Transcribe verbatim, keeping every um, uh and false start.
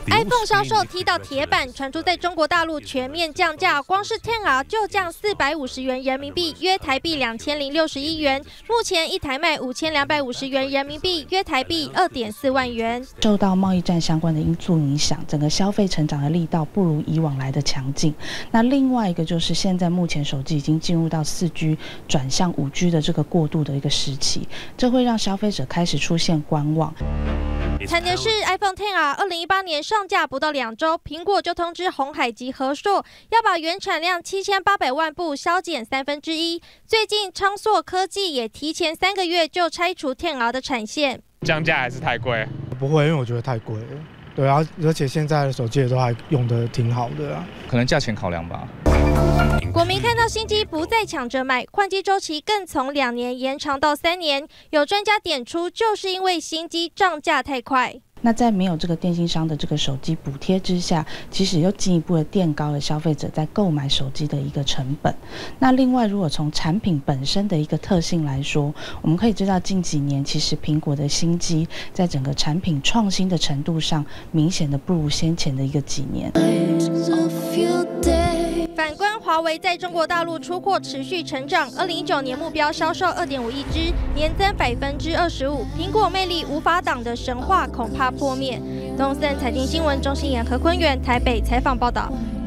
iPhone 销售踢到铁板，传出在中国大陆全面降价，光是 X R 就降四百五十元人民币，约台币两千零六十一元。目前一台卖五千两百五十元人民币，约台币二点四万元。 受到贸易战相关的因素影响，整个消费成长的力道不如以往来的强劲。那另外一个就是现在目前手机已经进入到四 G 转向五 G 的这个过渡的一个时期，这会让消费者开始出现观望。 惨的是 ，iPhone X R 二零一八年上架不到两周，苹果就通知鸿海及和硕要把原产量七千八百万部削减三分之一。最近昌硕科技也提前三个月就拆除 X R 的产线， 降价还是太贵？ 不会，因为我觉得太贵了。对啊，而且现在的手机也都还用得挺好的啊。 可能价钱考量吧。 国民看到新机不再抢着买，换机周期更从两年延长到三年。有专家点出，就是因为新机涨价太快。 那在没有这个电信商的这个手机补贴之下，其实又进一步的垫高了消费者在购买手机的一个成本。那另外，如果从产品本身的一个特性来说，我们可以知道近几年其实苹果的新机在整个产品创新的程度上，明显的不如先前的一个几年。 反观华为在中国大陆出货持续成长，二零一九年目标销售二点五亿只，年增百分之二十五。苹果魅力无法挡的神话恐怕破灭。东森财经新闻中心严何坤元台北采访报道。